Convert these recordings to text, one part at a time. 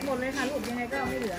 หมดเลยค่ะลูกยังไงก็ไม่เหลือ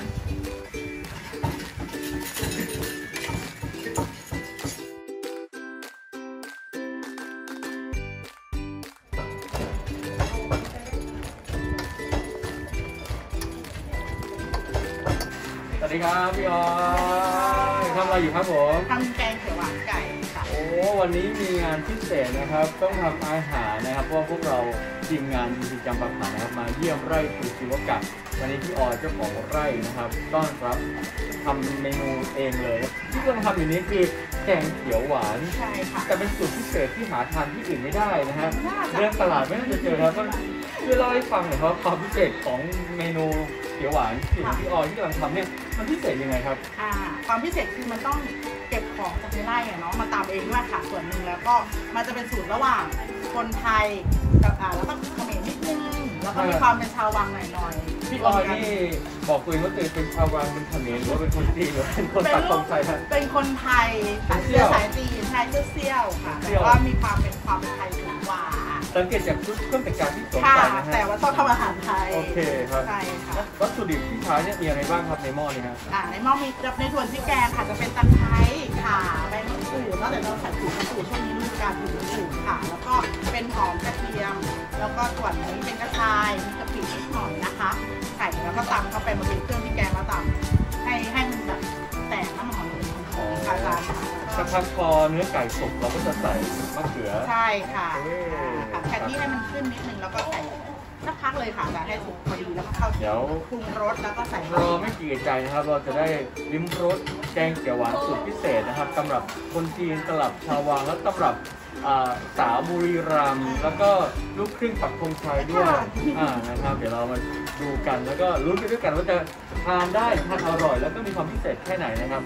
สวัสดีครับพี่ออยทำอะไรอยู่ครับผมทำแกงเขียวหวานไก่ค่ะโอ้วันนี้มีงานพิเศษนะครับต้องทำอาหารนะครับเพราะพวกเราทีมงานกิจกรรมบางผ่านนะครับมาเยี่ยมไร่ภูชีวกะวันนี้พี่ออยเจ้าของไร่นะครับต้อนรับทำเมนูเองเลยที่เราทำอยู่นี้คือแกงเขียวหวานใช่ค่ะแต่เป็นสูตรพิเศษที่หาทานที่อื่นไม่ได้นะฮะเรื่องตลาดไม่น่าจะเจอครับก็ช่วยเล่าให้ฟังหน่อยครับความพิเศษของเมนูเขียวหวานสูตรพี่ออยที่กำลังทำเนี่ยมันพิเศษยังไงครับความพิเศษคือมันต้องเก็บของจากในไร่เนาะมาตำเองด้วยค่ะส่วนหนึ่งแล้วก็มันจะเป็นสูตรระหว่างคนไทยกับแล้วก็เขมรนิดนึงแล้วก็มีความเป็นชาววังหน่อยๆพี่ออยนี่บอกตัวเองว่าตัวเองเป็นชาววังเป็นเขมรหรือว่าเป็นคนจีนหรือเป็นคนตัดตรงไทยครับเป็นคนไทยเชื้อสายจีนใช่เซี่ยวค่ะแต่ว่ามีความเป็นไทยสูงกว่าสังเกตจากชุดเครื่องแต่งกายที่สวมใส่นะฮะแต่ว่าชอบทำอาหารไทยโอเคครับใช่ค่ะวัตถุดิบที่ใช้เนี่ยมีอะไรบ้างครับในหม้อนี้ครับในหม้อมีในส่วนที่แกงค่ะจะเป็นตะไคร้ข่าใบมะกรูดแล้วแต่เราใส่ถุงมะกรูดช่วงนี้ฤดูกาลถุงมะกรูดค่ะแล้วก็เป็นหอมกระเทียมแล้วก็ส่วนนี้เป็นกระชายมีกะปินิดหน่อยนะคะใส่แล้วก็ตำเข้าไปมาเป็นเครื่องที่แกงแล้วตำให้มันแบบแตกน้ำหอมค่ะอาจารย์สักพักพอเนื้อไก่สุกเราก็จะใส่มะเขือใช่ค่ะแค่ที่ให้มันขึ้นนิดนึงแล้วก็ใส่สักพักเลยค่ะจะให้สุกพอดีแล้วก็เข้าเดี๋ยวปรุงรสแล้วก็ใส่รอไม่กี่ใจนะครับเราจะได้ลิ้มรสแกงเขียวหวานสูตรพิเศษนะครับสำหรับคนจีนตลับชาววังและสำหรับสาวบุรีรัมย์แล้วก็ลูกครึ่งปักธงชัยด้วยนะครับเดี๋ยวเรามาดูกันแล้วก็ลุ้นไปด้วยกันว่าจะทานได้ทานอร่อยแล้วก็มีความพิเศษแค่ไหนนะครับ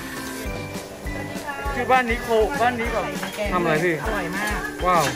คือบ้านนี้บ้านนี้แบบทำอะไรพี่อร่อยมากว้าว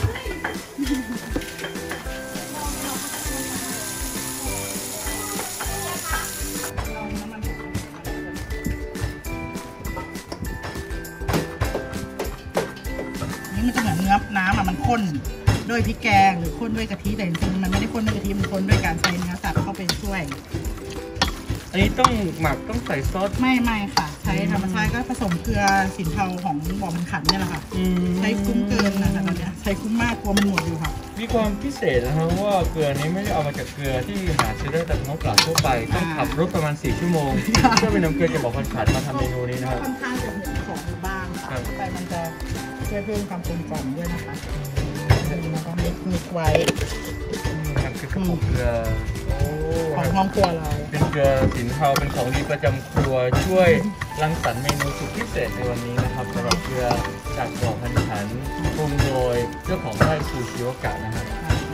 นี่มันจะเหมือนเนื้อน้ำมันข้นด้วยพริกแกงหรือข้นด้วยกะทิแต่จริงๆมันไม่ได้ข้นด้วยกะทิมันข้นด้วยการใส่เนื้อสัตว์เข้าไปช่วยอันนี้ต้องหมักต้องใส่ซอสไม่ค่ะใช้ธรรมชาติก็ผสมเกลือสินเทาของบ่อมันขันเนี่ยแหละค่ะใช้คุ้มเกินนะคะตอนนี้ใช้คุ้มมากกลัวมันหมดอยู่ค่ะมีความพิเศษนะครับว่าเกลือนี้ไม่ได้เอามาจากเกลือที่หาซื้อได้ตามท้องตลาดทั่วไปต้องขับรถประมาณ4 ชั่วโมงเพื่อไปนำเกลือจากบ่อมันขันมาทำเมนูนี้นะครับค่อนข้างจะเหนียวของบ้างค่ะแต่มันจะช่วยเพิ่มความกลมกล่อมด้วยนะคะแล้วก็มีไว้ครับคือกระปุกเกลือของห้องครัวเราเป็นเกลือสินเทาเป็นของดีประจำครัวช่วยรังสรรค์เมนูสุดพิเศษในวันนี้นะครับสำหรับเกลือจากบ่อพันขันปรุงโดยเจ้าของไร่ภูชีวกะนะครับ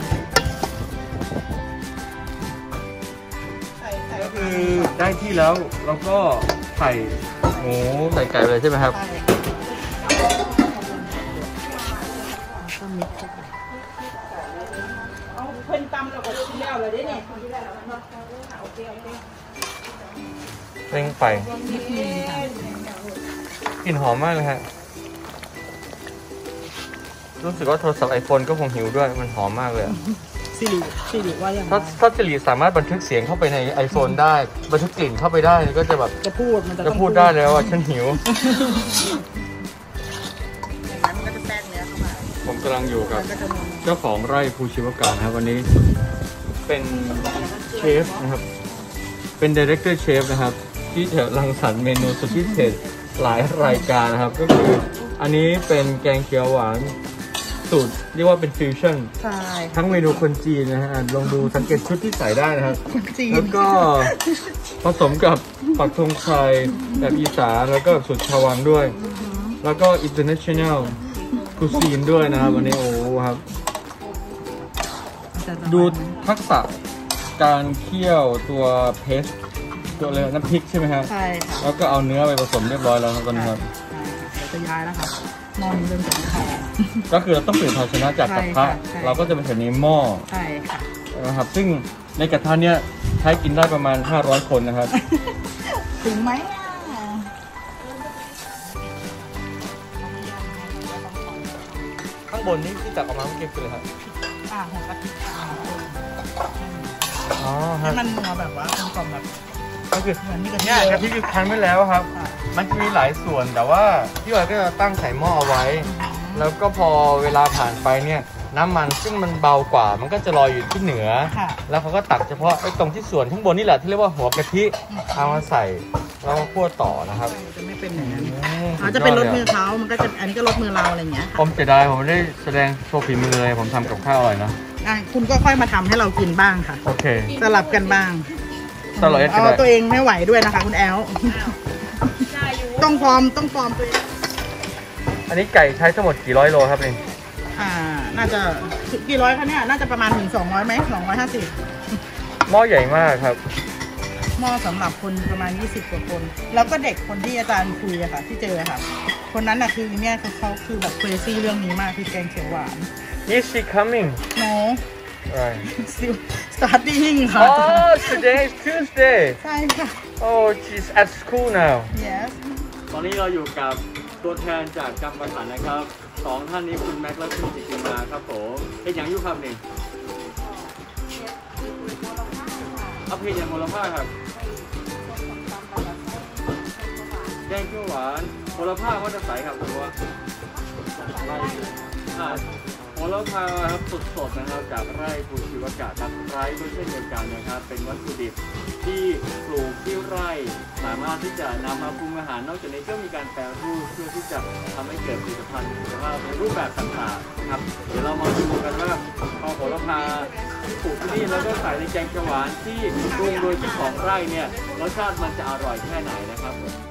ก็คือได้ที่แล้วเราก็ใส่หมูใส่ไก่เลยใช่ไหมครับเพิ่นตำเราก็ชิมแล้วเลยได้เนี่ยเร่งไฟกลิ่นหอมมากเลยฮะรู้สึกว่าโทรศัพท์ iPhone ก็คงหิวด้วยมันหอมมากเลยสิริว่าอย่างไรถ้าสิริสามารถบันทึกเสียงเข้าไปใน iPhone ได้บันทึกกลิ่นเข้าไปได้ก็จะแบบจะพูดได้แล้วว่าฉันหิวผมกำลังอยู่กับเจ้าของไร่ภูชีวกะนะครับวันนี้เป็นเชฟนะครับเป็นไดเรคเตอร์เชฟนะครับที่จะรังสรรค์เมนูสุดพิเศษหลายรายการนะครับก็คืออันนี้เป็นแกงเขียวหวานสูตรเรียกว่าเป็นฟิวชั่นทั้งเมนูคนจีนนะฮะลองดูสังเกตชุดที่ใส่ได้นะครับแล้วก็ผสมกับปักธงชัยแบบอีสานแล้วก็สูตรชาววังด้วยแล้วก็ internationalคุซีนด้วยนะครับวันนี้โอ้ครับดูทักษะการเคี่ยวตัวเพสตัวอะไรน้ำพริกใช่ไหมครับใช่แล้วก็เอาเนื้อไปผสมเรียบร้อยแล้วครับตอนนี้ครับจะย้ายแล้วค่ะหม้อนี้เริ่มจากไข่ก็คือเราต้องเปลี่ยนภาชนะจากกระทะเราก็จะเป็นแบบนี้หม้อใช่ค่ะนะครับซึ่งในกระทะเนี้ยใช้กินได้ประมาณ500 คนนะครับถึงไหมข้างบนนี่ที่ตักออกมาเมื่อกี้คืออะไรครับหัวกะทิอ๋อครัให้บมันนัวแบบว่ากลมๆแบบก็คือเหมือนมีกะทิเนี่ยกะทิคือคั้นไว้แล้วครับค่ะมันจะมีหลายส่วนแต่ว่าพี่ออยก็จะตั้งใส่หม้อเอาไว้ แล้วก็พอเวลาผ่านไปเนี่ยน้ำมันซึ่งมันเบากว่า มันก็จะลอยอยู่ที่เหนือค่ะแล้วเขาก็ตักเฉพาะไอ้ตรงที่ส่วนข้างบนนี่แหละที่เรียกว่าหัวกะทิเอามาใส่แล้วก็คั่วต่อนะครับจะไม่เป็นอย่างนั้นสุเขาดยจะดเป็นรลสยะมือเขามันก็จะอันนี้ก็รสมือเราอะไรอย่างเงี้ยค่ะผมเสียดายผมไม่ได้แสดงโชว์ฝีมือเลยผมทำกับข้าวอร่อยนะคุณก็ค่อยมาทำให้เรากินบ้างค่ะโอเคสลับกันบ้างสลับกันเอาได้ตัวเองไม่ไหวด้วยนะคะ คุณแอลต้องฟอร์มตัวเองอันนี้ไก่ใช้ทั้งหมดกี่ร้อยโลครับนี่น่าจะกี่ร้อยคะเนี่ยน่าจะประมาณถึง200ไหม250 หม้อใหญ่มากครับหม้อสำหรับคนประมาณ20กว่าคน แล้วก็เด็กคนที่อาจารย์คุยอะค่ะ ที่เจอค่ะ คนนั้นอะคือเนี่ยเขาคือแบบเครซี่เรื่องนี้มากคือแกงเขียวหวาน Is she coming no right still studying ค่ะ Oh today is Tuesday ใช่ค่ะ Oh she's at school now yes ตอนนี้เราอยู่กับตัวแทนจากกัมพูชานะครับสองท่านนี้คุณแม็กซ์และคุณจิติมาครับผมเป็นอย่างยุครับนี่เอาเพลงอย่างโมลภาครับแกงเขียวหวานโมลภาว่าจะใสครับคุณว่าโมลภาครับสดๆนะครับจากไร่ภูชีวกะครับไร่ก็เช่นเดียวกันนะครับเป็นวัตถุดิบที่ปลูกที่ไร่สามารถที่จะนำมาปรุงอาหารนอกจากนี้ก็มีการแปรรูปเพื่อที่จะทำให้เกิดผลิตภัณฑ์คุณภาพในรูปแบบต่างๆนะครับเดี๋ยวเรามาดูกันว่าพอโหระพาปลูกที่นี่แล้วก็ใส่ในแกงเขียวหวานที่ปรุงโดยเจ้าของไร่เนี่ยรสชาติมันจะอร่อยแค่ไหนนะครับ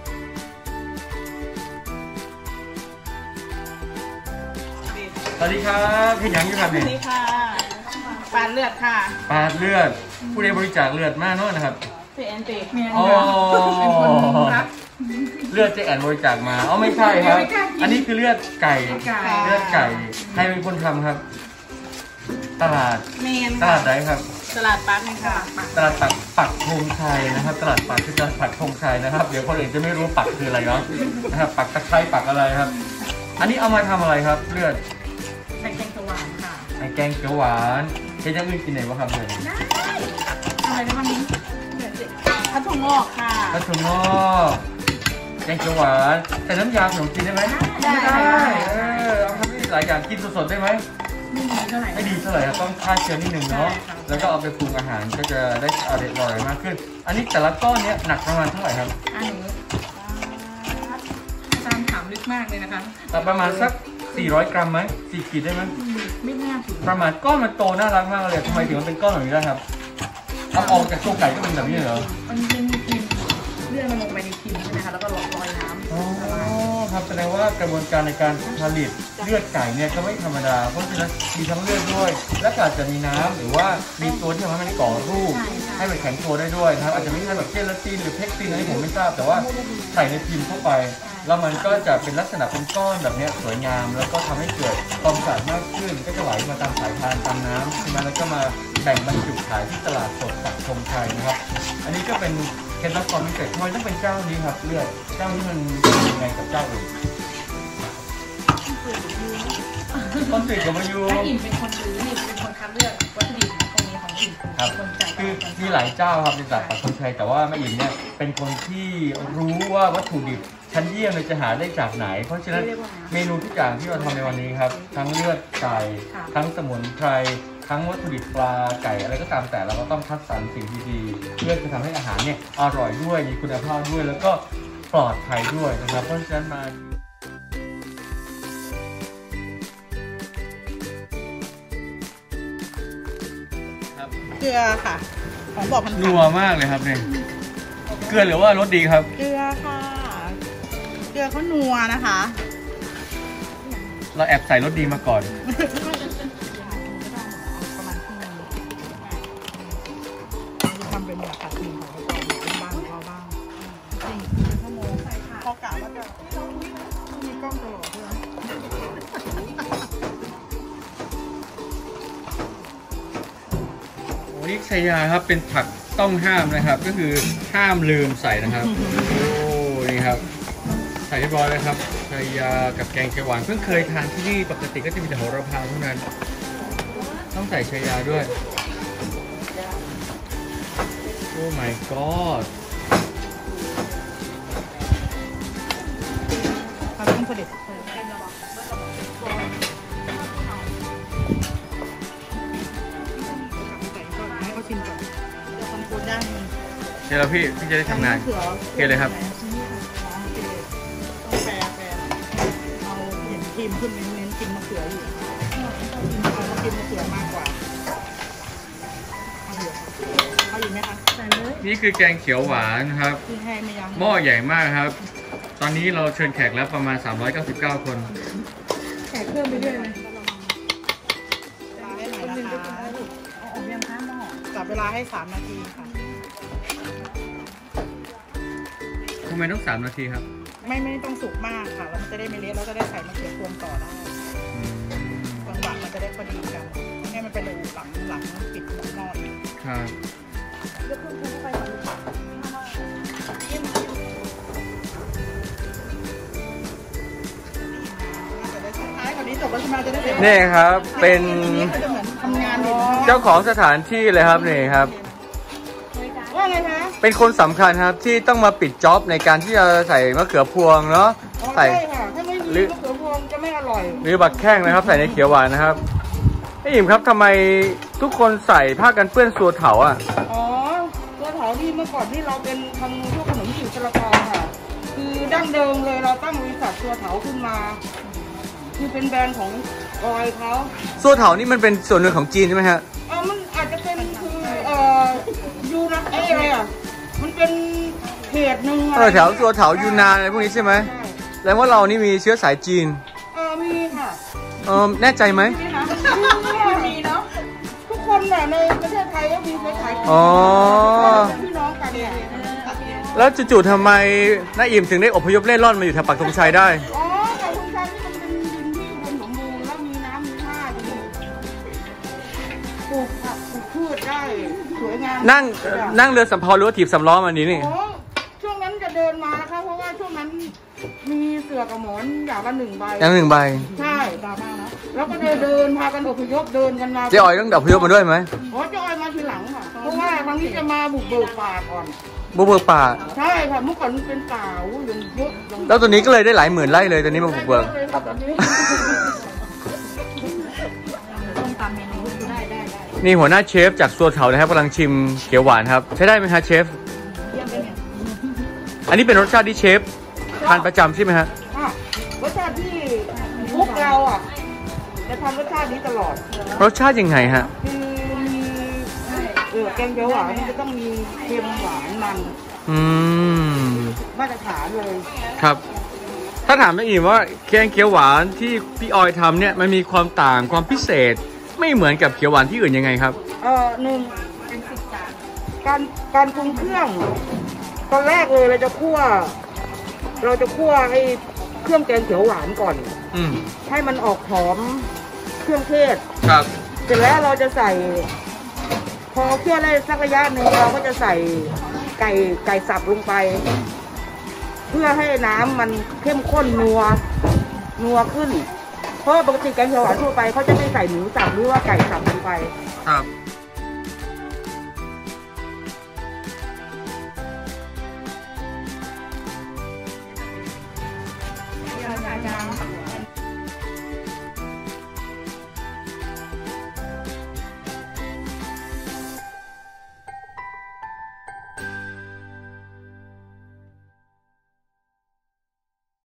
สวัสดีครับพี่หยังอยู่ครับสนี่วัสดีค่ะปานเลือดค่ะปาดเลือดผู้ใดบริจาคเลือดมากเนอะนะครับเจแอนเจเมียนอ๋อเป็นคนรักเลือดเจ๊แอนบริจาคมาอ๋อไม่ใช่ครับ อันนี้คือเลือดไก่เลือดไก่ใครเป็นคนทำครับ ตลาดเมียนตลาดไหนครับตลาดปักนี่ค่ะตลาดปักธงชัยนะครับ ตลาดปักคือตลาดปักธงชัยนะครับ เดี๋ยวคนอื่นจะไม่รู้ปักคืออะไรเนาะนะครับปักตะไคร้ปักอะไรครับ อันนี้เอามาทำอะไรครับ เลือดใส่แกงเขียวหวานค่ะไอ้แกงเขียวหวานเจ๊จะอื่นกินไหนวะครับเลยอะไรนะวันนี้ข้าวถั่วงอกค่ะกระถุงงอกแกงเขียวหวานแต่น้ำยาขนมจีนได้ไหมได้เอาทำได้หลายอย่างกินสดๆได้ไหมไม่ดีเท่าไหร่ไม่ดีเท่าไหร่ครับต้องฆ่าเชื้อนิดนึงเนาะใช่ค่ะแล้วก็เอาไปปรุงอาหารก็จะได้อร่อยมากขึ้น อันนี้แต่ละก้อนเนี้ยหนักประมาณเท่าไหร่ครับอันนี้ตามถามลึกมากเลยนะคะแต่ประมาณสัก400 กรัมไหม4 ขีดได้ไหมไม่น่าถึงประมาณก้อนมันโตน่ารักมากเลยทำไมถึงมันเป็นก้อนแบบนี้ได้ครับเอาออกจากตัวไก่ก็เป็นแบบนี้เหรอมันเป็นพิมพ์เลื่อนมันลงไปในพิมพ์ใช่ไหมคะแล้วก็ลอยน้ำอ๋อครับแสดงว่ากระบวนการในการผลิตเลือดไก่เนี่ยก็ไม่ธรรมดาเพราะฉะนั้นมีทั้งเลือดด้วย และก็อาจจะมีน้ำหรือว่ามีตัวที่ทำให้มันก่อรูป ให้มันแข็งตัวได้ด้วยนะครับอาจจะไม่ใช่แบบเจลาตินหรือเพกตินอะไรผมไม่ทราบแต่ว่าใส่ในพิมพ์เข้าไป แล้วมันก็จะเป็นลักษณะเป็นก้อนแบบนี้สวยงาม แล้วก็ทำให้เกิดความสะอาดมากขึ้นก็จะไหลมาตามสายพานตามน้ำใช่ไหมแล้วก็มาแบ่งบรรจุขายที่ตลาดสดปักธงชัยนะครับ อันนี้ก็เป็นเคล็ดลับความพิเศษทำไมต้องเป็นเจ้านี้ครับเลือดเจ้านี้มันเป็นยังไงกับเจ้าอื่นต้นสื่อกับมายูถ้าอิ่มเป็นคนซื้อนี่เป็นคนคัดเลือกวัตถุดิบตรงนี้ของอิ่มครับคนจ่ายคือมีหลายเจ้าครับในตลาดปักธงชัยแต่ว่าแม่อิ่มเนี่ยเป็นคนที่รู้ว่าวัตถุดิบชั้นเยี่ยมเลยจะหาได้จากไหน เพราะฉะนั้นเมนูทุกอย่างที่เราทำในวันนี้ครับทั้งเลือดไก่ทั้งสมุนไพรทั้งวัตถุดิบปลาไก่อะไรก็ตามแต่เราก็ต้องคัดสรรสิ่งที่ดีเพื่อจะทำให้อาหารเนี่ยอร่อยด้วยมีคุณภาพด้วยแล้วก็ปลอดภัยด้วยนะครับเพราะฉะนั้นมาครับเกลือค่ะ ของบอกพันนัวมากเลยครับเนี่ยเกลือหรือว่ารสดีครับเกลือค่ะ เกลือเขานัวนะคะเราแอบใส่รสดีมาก่อนประมาณที่นึงทำเป็นแบบผัดหมี่ของเราบ้างเราบ้าง4 ชั่วโมงพอกะว่าจะมีกล้องตลอดด้วยโอ้นี่ชายาครับเป็นผักต้องห้ามนะครับ ก็คือห้ามลืมใส่นะครับ โอ้นี่ครับใส่เรียบร้อยเลยครับชายากับแกงเขียวหวานเพิ่งเคยทานที่นี่ปกติก็จะมีแต่โหระพาเท่านั้น ต้องใส่ชายาด้วยโอ้ my god ทำเป็นผลิตให้เขาชิมก่อนจะทำปูย่างเดี๋ยวพี่จะได้ทำงานโอเคเลยครับต้องแปรเอาเห็นครีมขึ้นเน้นๆกินมะเขืออยู่เอากินมะเขือมากกว่าเอาอยู่ไหมคะใส่เลยนี่คือแกงเขียวหวานครับหม้อใหญ่มากครับตอนนี้เราเชิญแขกแล้วประมาณ399คนแขกเพิ่มไปด้วยไหมให้หน่อยนะคะเอาออกยังคะหม้อจับเวลาให้3 นาทีค่ะทำไมต้อง3 นาทีครับไม่ต้องสุกมากค่ะแล้วมันจะได้ไม่เละแล้วจะได้ใส่มะเขือพวงต่อได้จังหวะมันจะได้พอดีกันให้มันเป็นรูหลังปิดหม้ออีกครับนี่ครับเป็นเจ้าของสถานที่เลยครับนี่ครับว่าไงคะเป็นคนสำคัญครับที่ต้องมาปิดจ็อบในการที่จะใส่มะเขือพวงเนาะใช่ค่ะถ้าไม่มีมะเขือพวงจะไม่อร่อยหรือบักแข้งนะครับใส่ในเขียวหวานนะครับพี่อิ่มครับทำไมทุกคนใส่ผ้ากันเปื้อนสัวเถาอ่ะอ๋อสัวเถาที่เมื่อก่อนที่เราเป็นทำพวกขนมจีบซาลาเปาค่ะคือดั้งเดิมเลยเราตั้งบริษัทสัวเถาขึ้นมาคือเป็นแบรนด์ของออยเขาสัวเถานี่มันเป็นส่วนหนึ่งของจีนใช่ไหมฮะมันอาจจะเป็นคือยูนะอะไรอ่ะมันเป็นเขตหนึ่งแถวสัวเถายูนานอะไรพวกนี้ใช่ไหมแล้วว่าเรานี่มีเชื้อสายจีนมีค่ะแน่ใจไหมมีเนาะทุกคนเนี่ยในประเทศไทยก็มีเชื้อสายจีนพี่น้องกันเนี่ยแล้วจู่ๆทำไมน้าอิ่มถึงได้อพยพเล่ร่อนมาอยู่แถวปักธงชัยได้ปักธงชัยที่มันเป็นดินที่อุดมสมบูรณ์แล้วมีน้ำมีท่าดีปลูกผักปลูกพืชได้สวยงามนั่งเรือสำเภาหรือว่าถีบสำล้อมานี้นี่ช่วงนั้นจะเดินมานะคะเพราะว่าช่วงนั้นมีเสือกับหมอนอย่างละ1 ใบใช่ดราม่านะแล้วก็เดินพากันอพยพเดินกันมาเจ๊ออยต้องอพยพมาด้วยไหมเจ๊ออยมาทีหลังค่ะเพราะว่าครั้งนี้จะมาบุกเบิกป่าก่อนบุกเบิกป่าใช่ค่ะเมื่อก่อนเป็นป่ายังเยอะแล้วตัวนี้ก็เลยได้หลายหมื่นไร่เลยตอนนี้มาบุกเบิกนี่หัวหน้าเชฟจากสัวเถานะครับกำลังชิมเขียวหวานครับใช้ได้ไหมฮะเชฟอันนี้เป็นรสชาติที่เชฟทานประจำใช่ไหมฮะรสชาติที่พวกเราจะทำรสชาตินี้ตลอดรสชาติยังไงฮะคือแกงเขียวหวานจะต้องมีเค็มหวานมันมาตรฐานเลยครับถ้าถามน้าอิ่มว่าแกงเขียวหวานที่พี่ออยทำเนี่ยมันมีความต่างความพิเศษไม่เหมือนกับเขียวหวานที่อื่นยังไงครับ 1เป็นการปรุงเครื่องตอนแรกเลยเราจะคั่วให้เครื่องแกงเขียวหวานก่อนให้มันออกหอมเครื่องเทศครับเสร็จแล้วเราจะใส่พอเคี่ยวได้สักระยะหนึ่งเราก็จะใส่ไก่สับลงไปเพื่อให้น้ำมันเข้มข้นนัวขึ้นเพราะปกติแกงเขียวหวานทั่วไปเขาจะไม่ใส่หมูสับหรือว่าไก่สับลงไปครับ